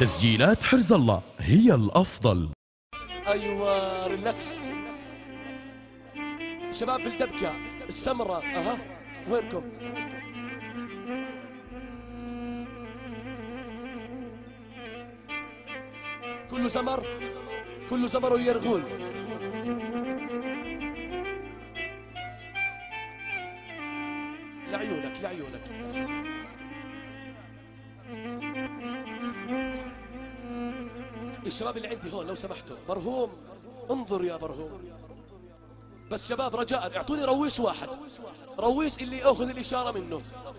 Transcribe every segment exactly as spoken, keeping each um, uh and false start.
تسجيلات حرز الله هي الأفضل. أيوة ريلاكس شباب بالدبكة السمرة. أها وينكم؟ كله زمر كله زمر ويرغول. لعيونك لعيونك. الشباب اللي عندي هون لو سمحتوا. برهوم انظر يا برهوم. بس شباب رجاء اعطوني رويس واحد، رويس اللي اخذ الاشارة منه.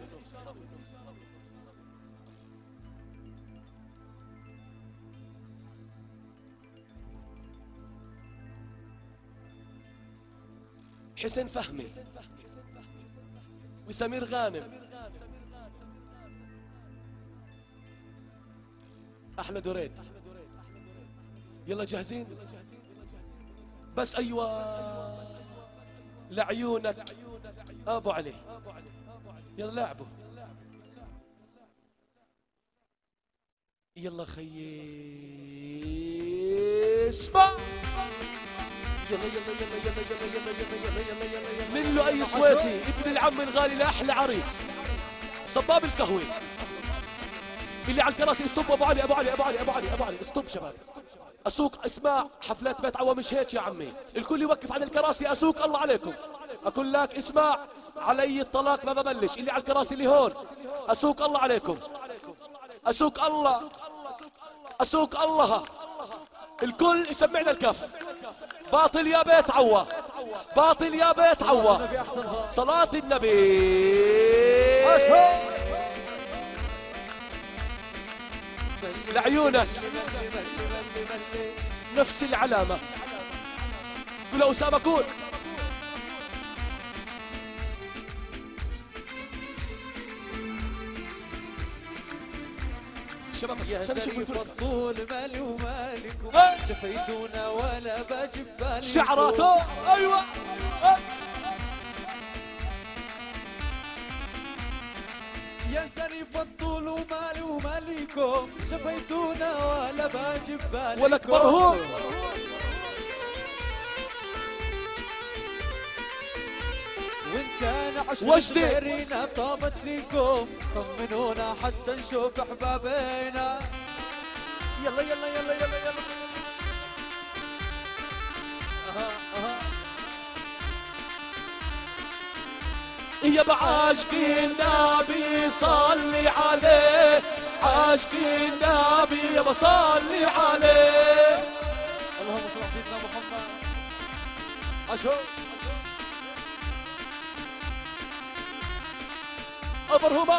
حسين فهمي وسمير غانم. احلى دوريد. يلا جاهزين؟ بس ايوه لعيونك ابو علي. يلا لعبوا. يلا خيي اسمع. يلا يلا يلا يلا يلا يلا يلا يلا يلا يلا من له اي صويتي ابن العم الغالي لاحلى عريس صباب القهوه اللي على الكراسي. استوب ابو علي ابو علي ابو علي ابو علي ابو علي استوب شباب. اسوق اسمع حفلات بيت عوا مش هيك يا عمي. الكل يوقف على الكراسي. اسوق الله عليكم. اقول لك اسمع علي الطلاق ما ببلش. اللي على الكراسي اللي هون اسوق الله عليكم. اسوق الله اسوق الله. الكل يسمعنا الكف. باطل يا بيت عوا باطل يا بيت عوا. صلاة النبي. لعيونك نفس العلامة. قول أسامة كون. شباب بس عشان نشوف الفضول مالي ومالكم شفيتونا ولا بجيب بالي. شعراته ايوه. يا سني فضول ومالي ومالكم شفيتونا ولا بجيب بالي. ولك برهوم وان كان عشر وجدي غيرنا طابت ليكم طمنونا حتى نشوف احبابينا. يلا يلا يلا يلا يلا. اها اها يا بعاشق النبي صلي عليه. عاشق النبي يا بصلي عليه. اللهم صل على سيدنا محمد. عشو أبرهما.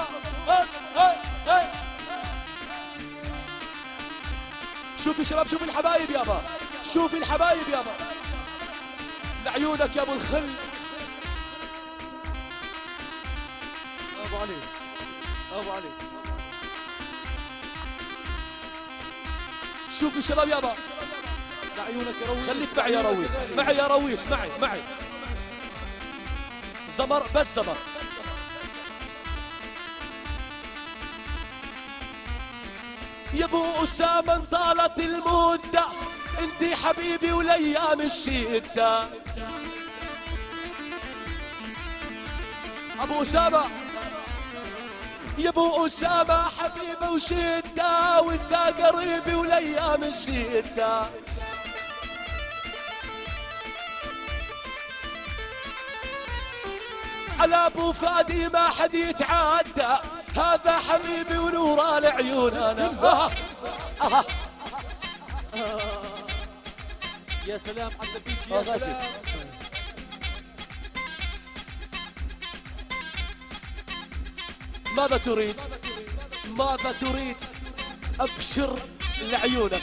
شوفي شباب شوفي الحبايب يابا. شوفي الحبايب يابا. لعيونك يا ابو الخل. ابو علي ابو علي. شوفي الشباب يابا. لعيونك يا رويس. خليك معي يا رويس. معي يا رويس. معي معي. زمر بس زمر. يا ابو اسامه انطالت المده. انتي حبيبي والايام الشده. ابو اسامه يا ابو اسامه حبيبي وشده. وانت قريبي والايام الشده. على ابو فادي ما حد يتعدى. هذا حبيبي ونور العيون انا. آه. آه. يا سلام على الفيتش يا سلام. ماذا تريد؟ ماذا تريد؟ ابشر لعيونك.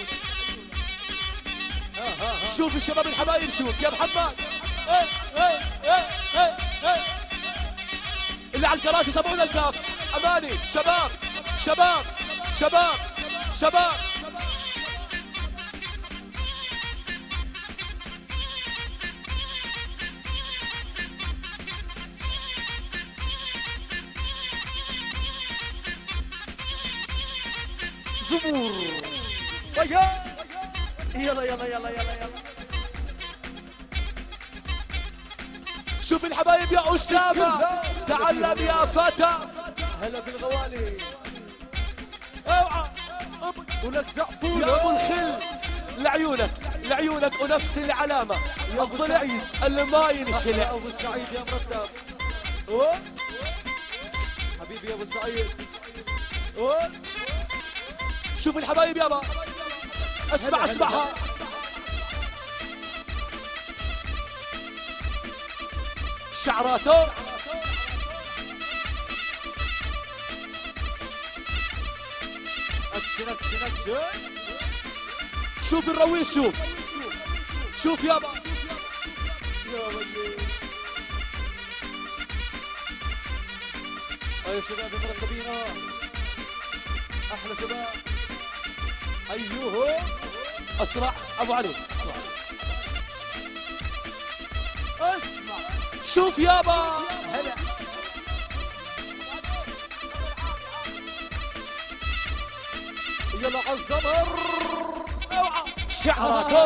شوف الشباب الحبايب. شوف يا محمد. ايه ايه ايه ايه ايه. اللي على الكراسي سمعونا الكاف. اماني شباب شباب شباب شباب. زبور. يلا يلا يلا يلا يلا. شوف الحبايب يا أسامة، تعلم يا فتى. هلا بالغوالي. اوعى ولك زعفور يا ابو الخل، لعيونك لعيونك ونفس العلامة، الضلع اللي ما ينشلع. ابو سعيد يا مرتب. أوه. حبيبي يا ابو سعيد. أوه. شوف الحبايب يابا، اسمع اسمعها. شعراته اكشن اكشن اكشن. شوف الرويس، شوف شوف يابا. يا ولي. يا شباب المرتبين، احلى شباب. ايوه اسرع ابو علي، اسرع. اسمع. شوف يابا. هلا. يلا عالزمر. اوعى شعراته.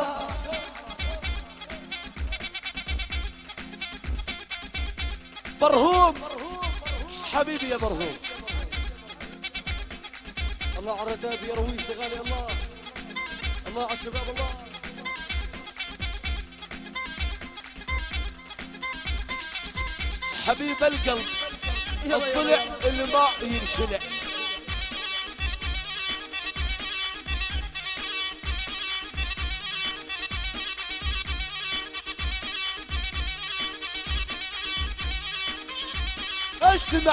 برهوم حبيبي يا برهوم. الله على الرداب يا رويس يا غالي. الله الله على الشباب. الله حبيب القلب، الضلع اللي ما ينشلع. اسمع.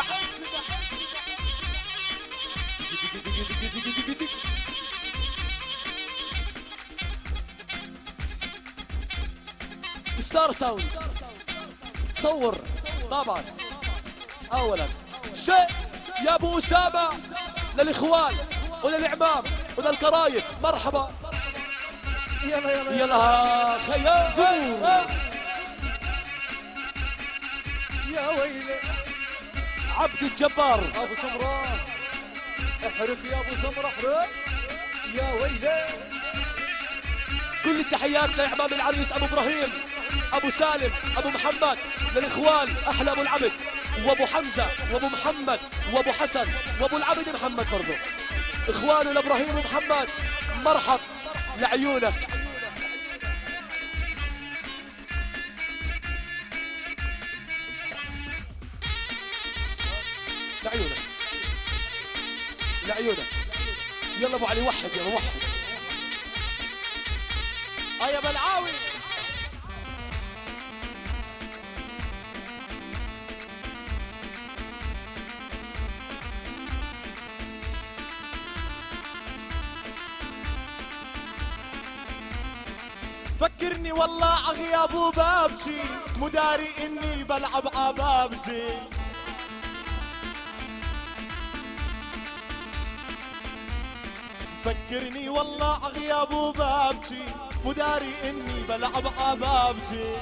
ستار ساوند صور طبعا. اولا شيء يا ابو اسامه للاخوان وللعمام وللقرايب، مرحبا. يلا يلا يلا خيال. يا ويلي. عبد الجبار ابو سمراء، احرق يا ابو سمراء احرق. يا ويلي. كل التحيات لإعمام العريس ابو ابراهيم، ابو سالم، ابو محمد، للاخوان احلى ابو العبد وابو حمزه وابو محمد وابو حسن وابو العبد محمد برضه، اخوانه لابراهيم ومحمد. مرحب لعيونك. لعيونك لعيونك. يلا ابو علي وحد، يلا وحد. اه يا بلعاوي. فكرني والله عغياب وبابجي، مداري اني بلعب عبابجي. فكرني والله عغياب وبابجي، مداري اني بلعب عبابجي.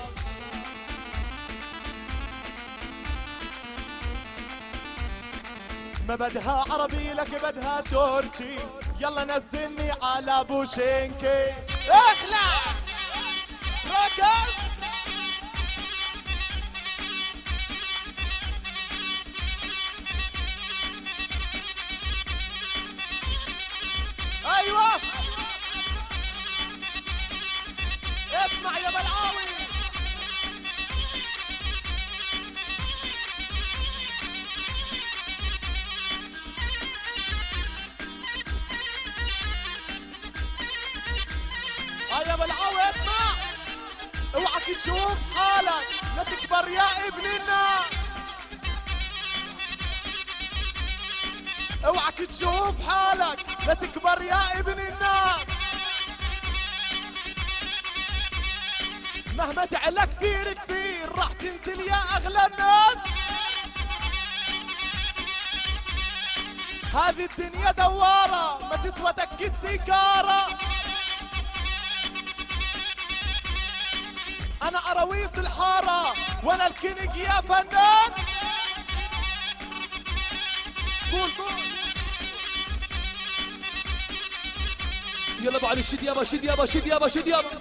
ما بدها عربي لك بدها تركي، يلا نزلني على بوشينكي. اخلع ركز. ايوه اسمع يا بلعاوي. اه يا بلعاوي اسمع. اوعك تشوف حالك لا تكبر يا ابن الناس. اوعك تشوف حالك لا تكبر يا ابن الناس. مهما تعلى كثير كثير راح تنزل يا اغلى الناس. هذه الدنيا دوارة ما تسوى تكة سيجارة. انا اراويس الحارة وانا الكينج يا فنان. قول قول. يلا ابو علي شد يابا شد يابا شد يابا شد يابا.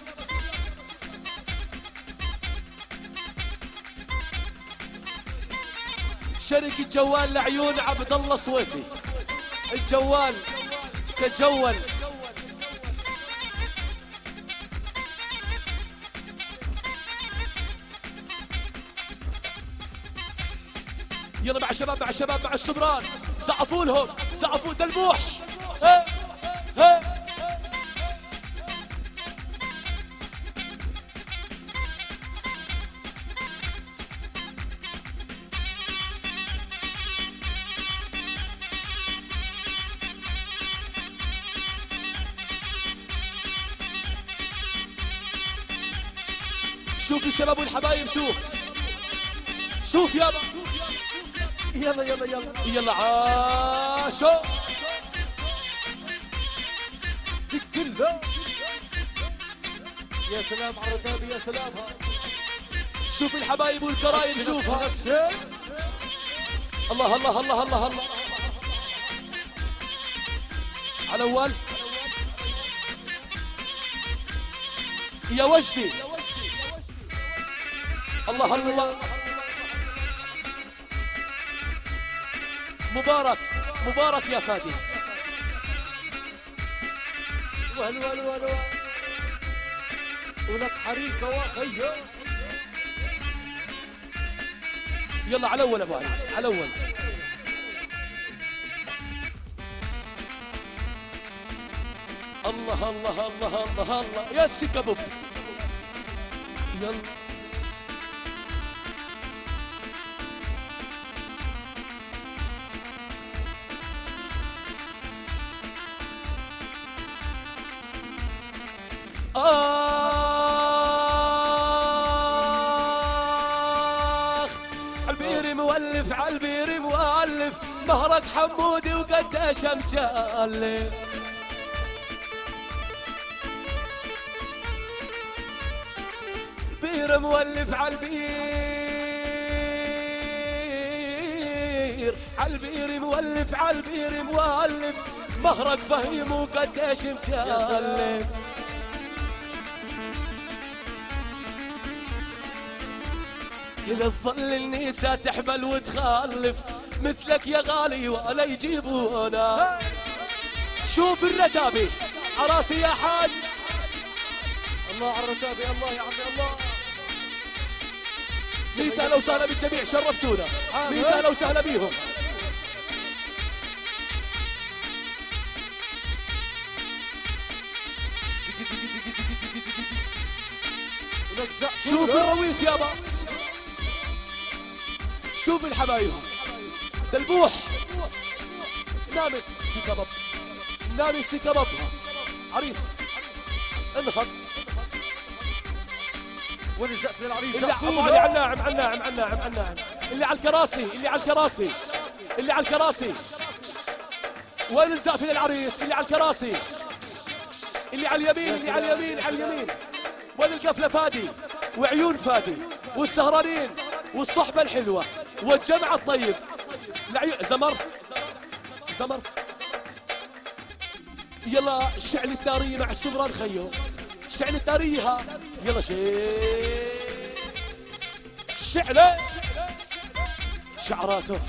شركة جوال لعيون عبد الله صويتي. الجوال تجول. يلا مع الشباب مع الشباب مع السمران، زعفوا لهم زعفوا دلبوح. ها ها شوف الشباب والحبايب شوف شوف يابا. يلا يلا يلا يلا عاشو بالكلة. يا سلام على الرتابي يا سلام. شوف الحبايب والكرايم شوفها. الله الله الله الله الله على اول يا وجدي. الله الله مبارك مبارك يا فادي. وهلو هلو هلو ولك حريقة واخيو. يلا على اول ابو علي على اول. الله الله الله الله الله يا سكبوب. يلا آخ عالبيري مولف عالبيري مؤلف مهرك حمودي وقداش مشالف. بير مولف عالبير عالبيري مولف عالبيري مؤلف مهرك فهيم وقداش مشالف. إذا تظل النساء تحمل وتخلف مثلك يا غالي ولا يجيبونا. شوف الرتابي عراسي يا حاج. الله على الرتابي الله يا عمي الله. ميت اهلا وسهلا بالجميع شرفتونا. ميت اهلا وسهلا بيهم. شوف الرويس يابا شوف الحبايب دلبوح. نامي سي كباب نامي سي كباب عريس انهض. وين الزقف للعريس؟ اللي ابو علي على الناعم على الناعم على الناعم على الناعم. اللي على الكراسي اللي على الكراسي اللي على الكراسي. وين الزقف للعريس؟ اللي على الكراسي اللي على اليمين اللي على اليمين على اليمين. وين القفله فادي وعيون فادي والسهرانين والصحبه الحلوه والجمع الطيب. لعيون زمر زمر. يلا الشعل التاري مع السمران خيو. الشعل التاري ها يلا شيء الشعله شعراته.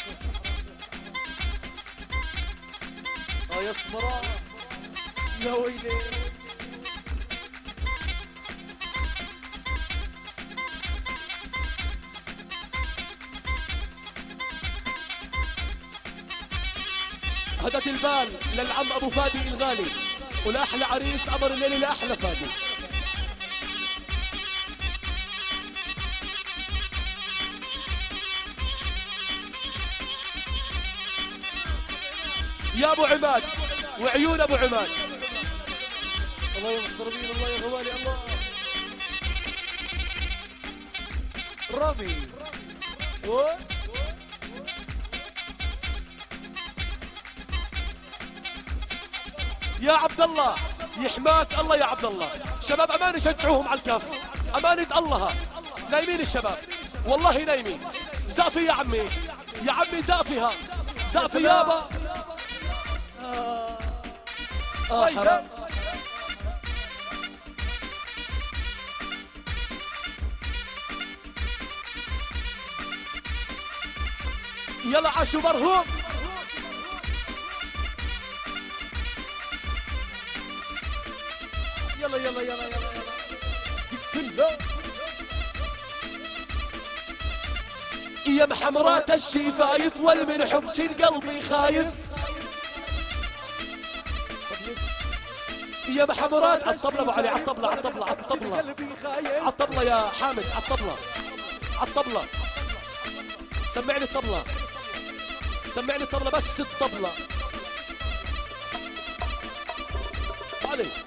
اه يا سمران يا ويلي. هدت البال للعم ابو فادي الغالي ولاحلى عريس امر الليل لاحلى فادي. يا ابو عماد وعيون ابو عماد. الله يا محترمين الله يا غوالي الله. رامي و يا عبد الله يحماك الله يا عبد الله. شباب امانه شجعوهم على الكف امانه الله. نايمين الشباب والله نايمين. زقفي يا عمي يا عمي زقفيها زقفي يابا. اه حرام. يلا عاشوا مرهوم. يلا يلا يلا يلا يلا يا محمرات الشفايف والمن حبك قلبي خايف. يا محمرات عالطبلة ابو علي، عالطبلة عالطبلة عالطبلة عالطبلة يا حامد، عالطبلة عالطبلة. سمعني الطبلة، سمعني الطبلة، بس الطبلة علي.